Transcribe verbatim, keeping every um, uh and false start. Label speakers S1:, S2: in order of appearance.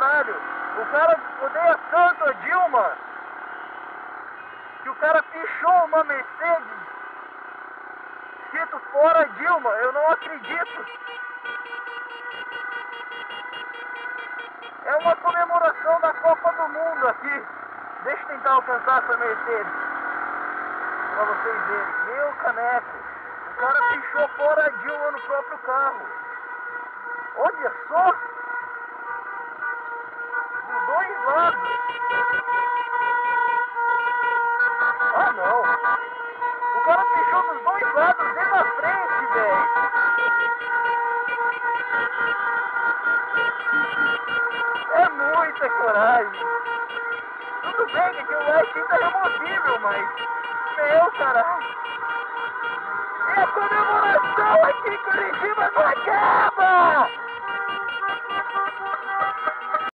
S1: caralho. O cara odeia tanto a Dilma que o cara pichou uma Mercedes escrito fora Dilma. Eu não acredito. É uma comemoração da Copa do Mundo aqui. Deixa eu tentar alcançar essa Mercedes pra vocês verem. Meu caneco. O cara pichou fora Dilma no próprio carro. Olha só. Dos dois lados. Ah, não. O cara pichou dos dois lados e na frente, velho. É muita coragem. Tudo bem que aquilo lá é tinta removível, mas... Meu caralho. E a comemoração aqui em Curitiba não acaba!